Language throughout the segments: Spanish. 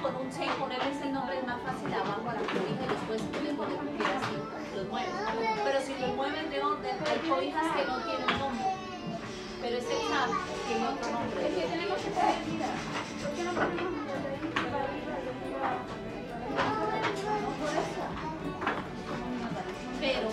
con un chain, ponerles el nombre es más fácil abajo a la cobija y después pueden poner así, los mueven. Pero si los mueven de orden, hay cobijas que no tienen nombre. Pero ese chat tiene otro nombre. Es que tenemos que saber, mira, ¿por qué no ponemos pero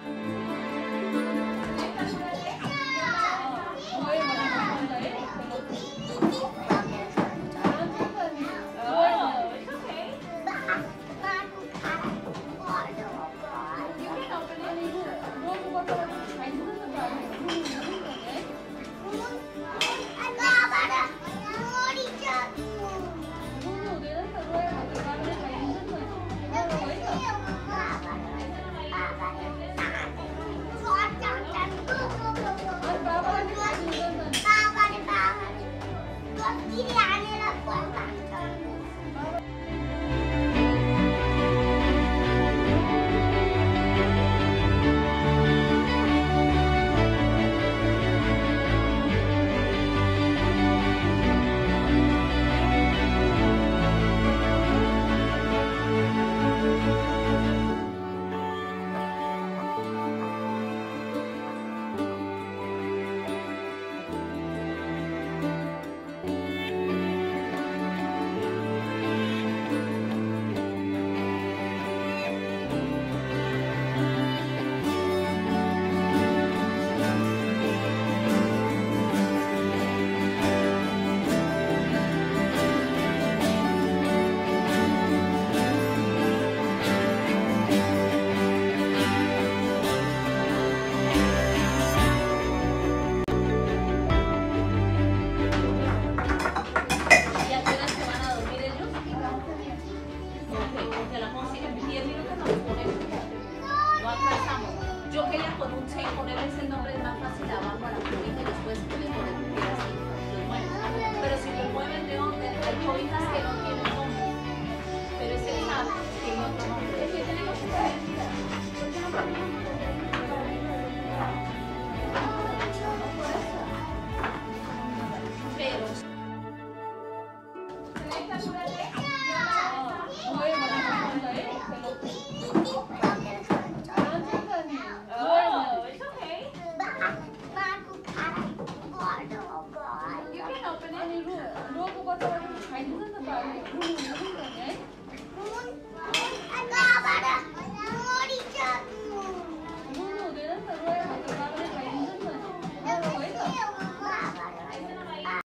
yo quería con un chain ponerles el nombre es más fácil abajo a la cobija y después pueden poner así, los mueven. Pero si los mueven de orden, hay cobijas que no tienen nombre. Pero ese chat tiene otro nombre. Es que tenemos que saber, mira, ¿por qué no ponemos Open any room. Room over the room. I didn't know.